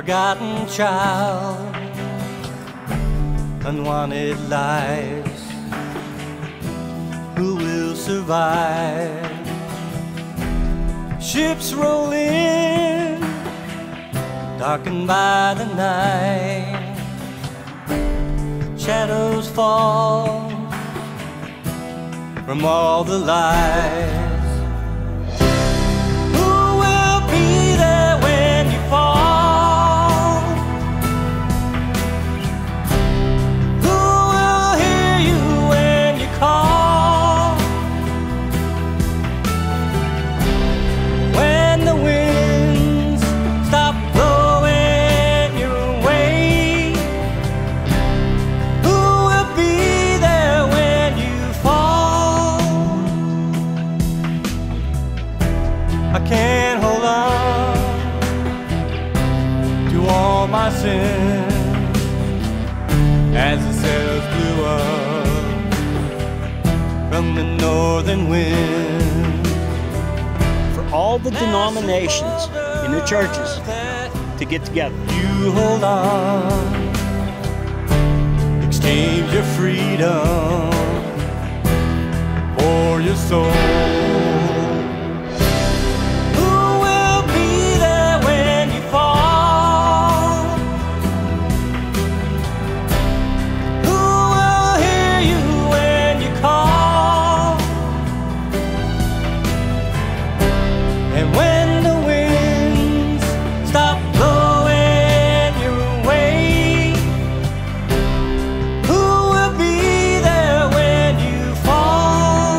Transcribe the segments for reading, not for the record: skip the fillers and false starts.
forgotten child, unwanted lives. Who will survive? Ships roll in, darkened by the night. Shadows fall from all the lights. Who will be there when you fall? Who will hear you when you call? When the winds stop blowing your way, who will be there when you fall? I can't hold on to all my sins as the sails blew up from the northern wind. For all the denominations in the churches to get together. You hold on, exchange your freedom for your soul. Who will be there when you fall? Who will hear you when you call? And when the winds stop blowing your way, who will be there when you fall?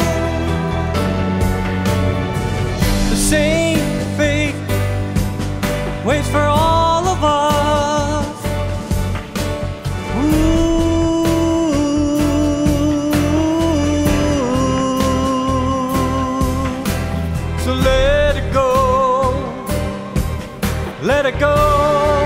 The same fate waits for all of us. So let it go, let it go.